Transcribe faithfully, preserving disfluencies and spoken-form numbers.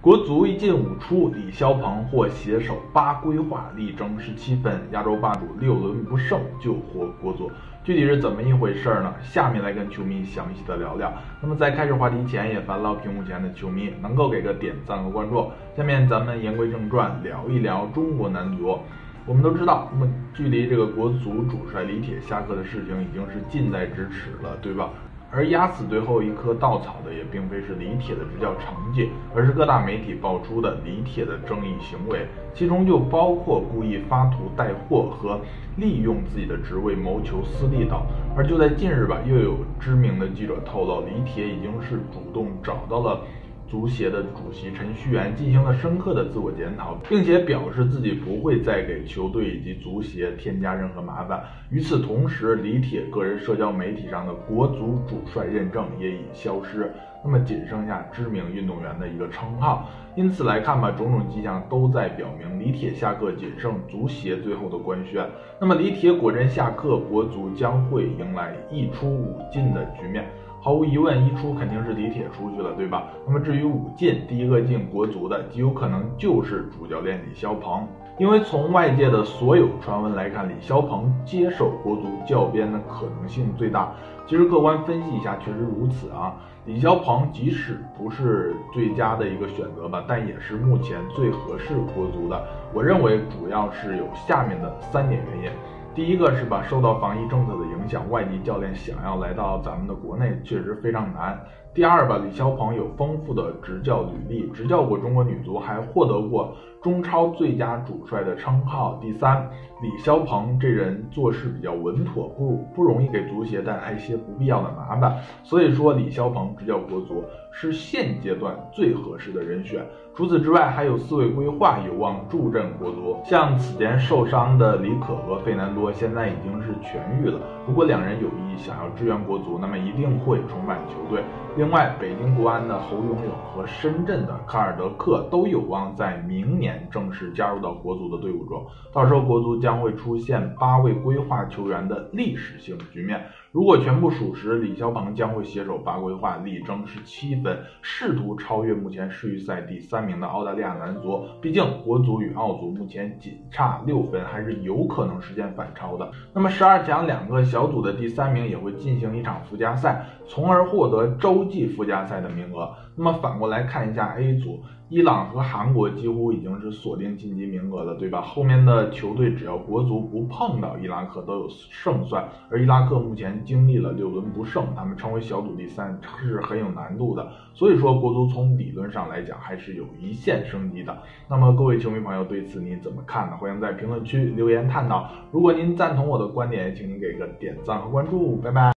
国足一进五出，李霄鹏获携手八规划，力争十七分，亚洲霸主六轮不胜救活国足。具体是怎么一回事呢？下面来跟球迷详细的聊聊。那么在开始话题前，也烦劳屏幕前的球迷能够给个点赞和关注。下面咱们言归正传，聊一聊中国男足。我们都知道，那么距离这个国足主帅李铁下课的事情已经是近在咫尺了，对吧？而压死最后一颗稻草的也并非是李铁的执教成绩，而是各大媒体爆出的李铁的争议行为，其中就包括故意发图带货和利用自己的职位谋求私利等。而就在近日吧，又有知名的记者透露，李铁已经是主动找到了足协的主席陈戌源进行了深刻的自我检讨，并且表示自己不会再给球队以及足协添加任何麻烦。与此同时，李铁个人社交媒体上的国足主帅认证也已消失，那么仅剩下知名运动员的一个称号。因此来看吧，种种迹象都在表明李铁下课仅剩足协最后的官宣。那么李铁果真下课，国足将会迎来一出五进的局面。毫无疑问，一出肯定是李铁出去了，对吧？那么至于五进，第一个进国足的极有可能就是主教练李霄鹏，因为从外界的所有传闻来看，李霄鹏接手国足教鞭的可能性最大。其实客观分析一下，确实如此啊。李霄鹏即使不是最佳的一个选择吧，但也是目前最合适国足的。我认为主要是有下面的三点原因。第一个是吧，受到防疫政策的影响，外籍教练想要来到咱们的国内确实非常难。第二吧，李霄鹏有丰富的执教履历，执教过中国女足，还获得过中超最佳主帅的称号。第三，李霄鹏这人做事比较稳妥，不不容易给足协带来一些不必要的麻烦，所以说李霄鹏执教国足是现阶段最合适的人选。除此之外，还有四位规划有望助阵国足，像此前受伤的李可和费南多现在已经是痊愈了，如果两人有意想要支援国足，那么一定会重返球队。另外，北京国安的侯永永和深圳的卡尔德克都有望在明年正式加入到国足的队伍中，到时候国足将会出现八位规划球员的历史性局面。如果全部属实，李霄鹏将会携手八规划，力争十七分，试图超越目前世预赛第三名的澳大利亚男足。毕竟国足与澳足目前仅差六分，还是有可能实现反超的。那么十二强两个小组的第三名也会进行一场附加赛，从而获得洲际附加赛的名额。那么反过来看一下 A 组，伊朗和韩国几乎已经是锁定晋级名额了，对吧？后面的球队只要国足不碰到伊拉克都有胜算，而伊拉克目前经历了六轮不胜，他们成为小组第三是很有难度的。所以说国足从理论上来讲还是有一线生机的。那么各位球迷朋友对此你怎么看呢？欢迎在评论区留言探讨。如果您赞同我的观点，请您给个点赞和关注，拜拜。